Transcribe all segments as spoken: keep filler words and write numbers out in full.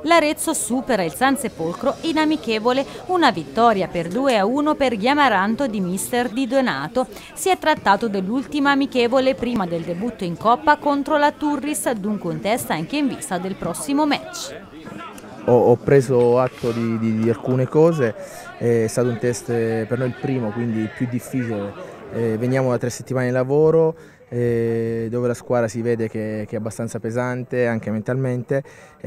L'Arezzo supera il San Sepolcro in amichevole, una vittoria per due a uno per gli Amaranto di mister Di Donato. Si è trattato dell'ultima amichevole prima del debutto in Coppa contro la Turris, dunque un test anche in vista del prossimo match. Ho, ho preso atto di, di, di alcune cose, è stato un test per noi il primo, quindi il più difficile. Eh, veniamo da tre settimane di lavoro, eh, dove la squadra si vede che, che è abbastanza pesante anche mentalmente,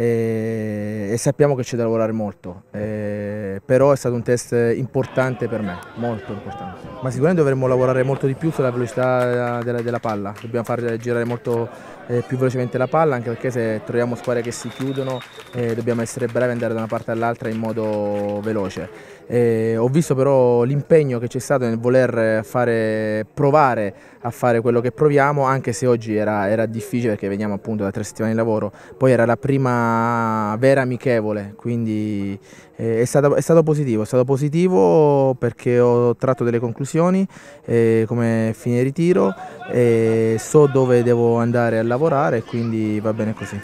eh, e sappiamo che c'è da lavorare molto, eh, però è stato un test importante per me, molto importante. Ma sicuramente dovremmo lavorare molto di più sulla velocità della, della palla, dobbiamo far girare molto eh, più velocemente la palla, anche perché se troviamo squadre che si chiudono eh, dobbiamo essere bravi ad andare da una parte all'altra in modo veloce. Eh, ho visto però l'impegno che c'è stato nel voler fare, provare a fare quello che proviamo, anche se oggi era, era difficile perché veniamo appunto da tre settimane di lavoro, poi era la prima vera amichevole, quindi eh, è, stato, è stato positivo, è stato positivo perché ho tratto delle conclusioni eh, come fine ritiro, eh, so dove devo andare a lavorare e quindi va bene così.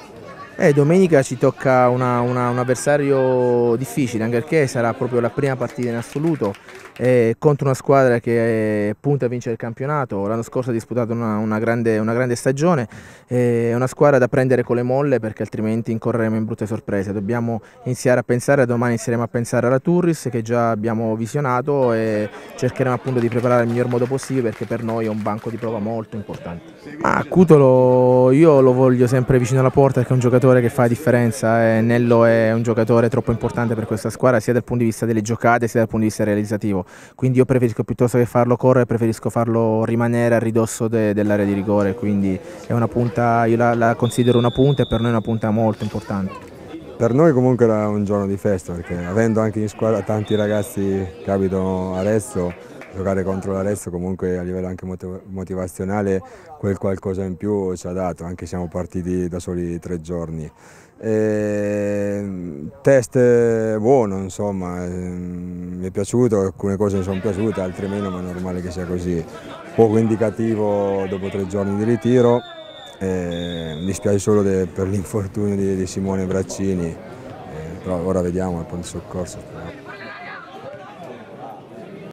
Eh, domenica ci tocca una, una, un avversario difficile, anche perché sarà proprio la prima partita in assoluto eh, contro una squadra che punta a vincere il campionato. L'anno scorso ha disputato una, una, grande, una grande stagione, eh, è una squadra da prendere con le molle perché altrimenti incorreremo in brutte sorprese. Dobbiamo iniziare a pensare, domani inizieremo a pensare alla Turris che già abbiamo visionato e cercheremo appunto di preparare al miglior modo possibile perché per noi è un banco di prova molto importante. Ma Cutolo io lo voglio sempre vicino alla porta perché è un giocatore che fa la differenza e Nello è un giocatore troppo importante per questa squadra sia dal punto di vista delle giocate sia dal punto di vista realizzativo, quindi io preferisco piuttosto che farlo correre, preferisco farlo rimanere a ridosso de, dell'area di rigore, quindi è una punta, io la, la considero una punta e per noi è una punta molto importante. Per noi comunque era un giorno di festa perché avendo anche in squadra tanti ragazzi che abitano Arezzo, giocare contro l'Arezzo comunque a livello anche motivazionale quel qualcosa in più ci ha dato, anche se siamo partiti da soli tre giorni. E, test buono, insomma, mi è piaciuto, alcune cose mi sono piaciute, altre meno, ma è normale che sia così. Poco indicativo dopo tre giorni di ritiro, e mi dispiace solo de, per l'infortunio di, di Simone Braccini, eh, però ora vediamo al pronto soccorso.